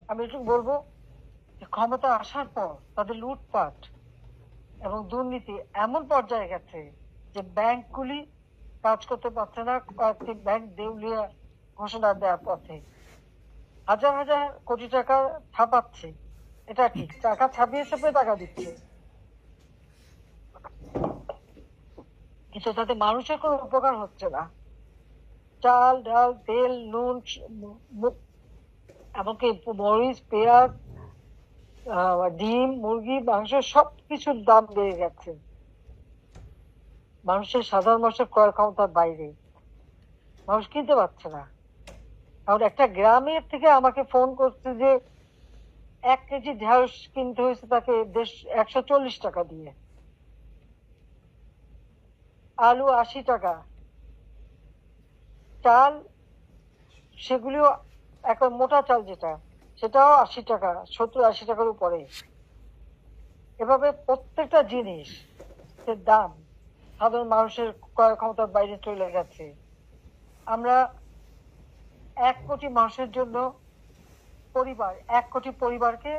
আমি একটু বলবো যে ক্ষমতা আসার পর তাদের লুটপাট এবং দুর্নীতি এমন পর্যায়ে গেছে যে ব্যাংকগুলি কাজ করতে পারছে না, কয়েকটি ব্যাংক দেউলিয়া ঘোষণা দেওয়ার পথে। হাজার হাজার কোটি টাকা ছাপাচ্ছে, এটা ঠিক, টাকা ছাপিয়ে ছাপিয়ে টাকা দিচ্ছে, কিন্তু তাতে মানুষের কোনো উপকার হচ্ছে না। চাল ডাল তেল নুন এমনকি মরিচ পেঁয়াজ ডিম মুরগি মাংস সবকিছুর দাম বেড়ে গেছে, মানুষের সাধারণ মানুষের ক্রয় ক্ষমতার বাইরে, মানুষ কিনতে পারছে না। কারণ একটা গ্রামের থেকে আমাকে ফোন করছে যে 1 কেজি ঢেঁড়স কিনতে হয়েছে তাকে 140 টাকা দিয়ে, আলু 80 টাকা, চাল সেগুলিও একটা মোটা চাল যেটা সেটাও 80 টাকা, 70-80 টাকার উপরে। এভাবে প্রত্যেকটা জিনিস দাম সাধারণ মানুষের ক্রয় ক্ষমতার বাইরে চলে গেছে। আমরা 1 কোটি মানুষের জন্য পরিবার, 1 কোটি পরিবারকে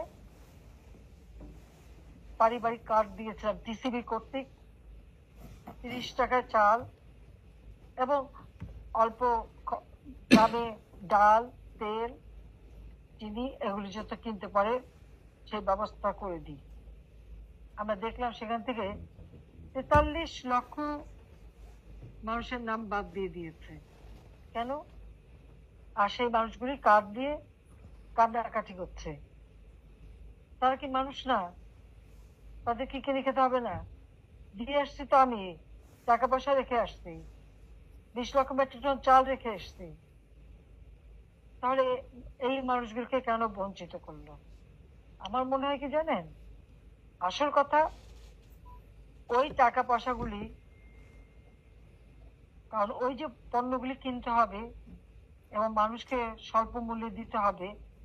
পারিবারিক কার্ড দিয়েছিলাম টিসিবি কর্তৃক, 30 টাকায় চাল এবং অল্প দামে ডাল তেল চিনি এগুলি যাতে কিনতে পারে সেই ব্যবস্থা করে দিই। আমরা দেখলাম সেখান থেকে 43 লক্ষ মানুষের নাম বাদ দিয়ে দিয়েছে। কেন? আর সেই মানুষগুলি কার্ড দিয়ে কান্নাকাটি করছে। তারা কি মানুষ না? তাদের কি কিনে খেতে হবে না? দিয়ে আসছি তো, আমি টাকা পয়সা রেখে আসছি, 20 লক্ষ মেট্রিক টন চাল রেখে আসছি, তাহলে এই মানুষগুলোকে কেন বঞ্চিত করলো? আমার মনে হয় কি জানেন, আসল কথা ওই টাকা পয়সাগুলি, কারণ ওই যে পণ্যগুলি কিনতে হবে এবং মানুষকে স্বল্প মূল্যে দিতে হবে,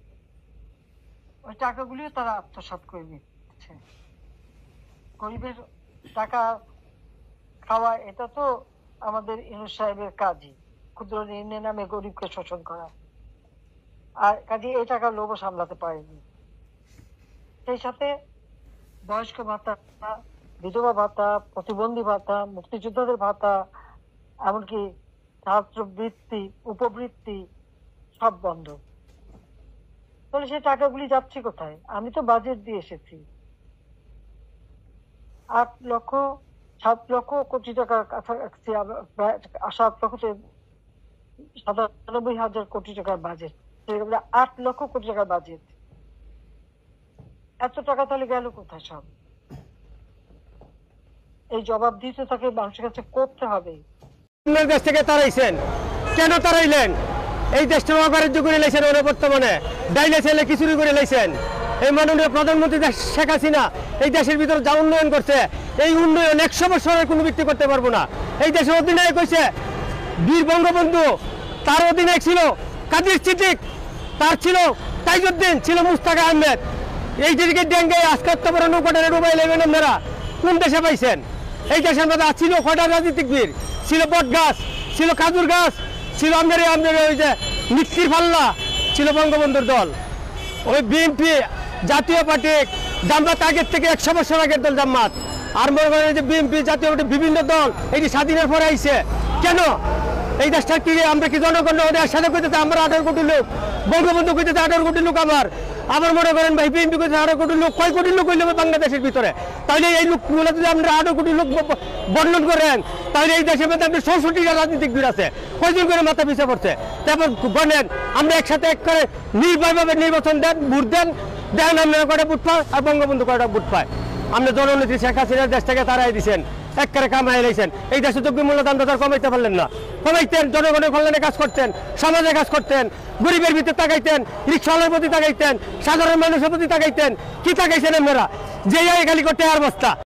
ওই টাকাগুলিও তারা আত্মসাৎ করে নিচ্ছে। গরিবের টাকা খাওয়া এটা তো আমাদের ইউনূস সাহেবের কাজই, ক্ষুদ্র ঋণের নামে গরিবকে শোষণ করা, আর কাজে এই টাকার লোভও সামলাতে পারেনি। সেই সাথে বয়স্ক ভাতা, বিধবা ভাতা, প্রতিবন্ধী ভাতা, মুক্তিযোদ্ধাদের ভাতা, এমনকি ছাত্রবৃত্তি উপবৃত্তি সব বন্ধ। তাহলে সেই টাকাগুলি যাচ্ছে কোথায়? আমি তো বাজেট দিয়ে এসেছি 7 লক্ষ কোটি টাকার কাছাকাছি, 97,000 কোটি টাকার বাজেট, 8 লক্ষ কোটি টাকার বাজেট। এত টাকা তাহলে গেল কোথায় সব? এই জবাব দিতে তাকে মানুষের কাছে করতে হবে। দেশ থেকে তাড়াইছেন কেন? তাড়াইলেন এই দেশটা অকার্য করে লাইছেন, ওরা বর্তমানে ডাইলে ছেলে খিচুড়ি করে লাইছেন। এই মাননীয় প্রধানমন্ত্রী শেখ হাসিনা এই দেশের ভিতরে যা উন্নয়ন করছে, এই উন্নয়ন 100 বছরের কোনো ব্যক্তি করতে পারবো না। এই দেশের অধিনায়ক হয়েছে বীর বঙ্গবন্ধু, তার অধিনায়ক ছিল কাদের সিদ্দিক, তার ছিল তাইজউদ্দিন, ছিল মুস্তাক আহমেদ। এই দিকে ডেঙ্গে আজকে এত বড় নৌকাটা ডুবাই লেবেন আপনারা কোন দেশে পাইছেন? এই দেশের মধ্যে ছিল কয়টা রাজনীতিক বীর, ছিল বট গাছ, ছিল খাজুর গাছ, ছিল আমাদের ওই যে মিষ্টির পাল্লা, ছিল বঙ্গবন্ধুর দল। ওই বিএনপি জাতীয় পার্টি জামাত আগের থেকে 100 বছর আগের দল জামাত। আর মনে করেন যে বিএনপি জাতীয় পার্টি বিভিন্ন দল এটি স্বাধীনের পরে আইছে। কেন? এই দেশটা কি আমরা কি জনগণ ওদের সাথে কইতে আমরা 18 কোটি লোক, বঙ্গবন্ধু কইতে 18 কোটি লোক, আবার মনে করেন ভাই বিএনপি কইতে 18 কোটি লোক, কয় কোটি লোক হইলে বাংলাদেশের ভিতরে? তাহলে এই লোকগুলো যদি আমরা 18 কোটি লোক বর্ণন করেন, তাহলে এই দেশের মধ্যে আপনার 64টা রাজনীতিক বীর আছে, কয়জন করে মাথা পিছিয়ে পড়ছে? তারপর বলেন আমরা একসাথে এক করে নির্ভয়ভাবে নির্বাচন দেন, ভোট দেন, দেন আমরা কয়টা ভোট পাই আর বঙ্গবন্ধু কয়টা ভোট পায়। আমরা জননেত্রী শেখ হাসিনার দেশ থেকে তারাই দিচ্ছেন, একবারে কামাই লাইছেন। এই দেশে যোগ্য মূল্য দাম তো কমাইতে পারলেন না। কমাইতেন, জনগণের কল্যাণে কাজ করতেন, সমাজে কাজ করতেন, গরিবের ভিতরে তাকাইতেন, রিক্সাওয়ালার প্রতি তাকাইতেন, সাধারণ মানুষের প্রতি তাকাইতেন। কি তাকাইছেন আপনারা? যে খালি করতে আর বস্তা।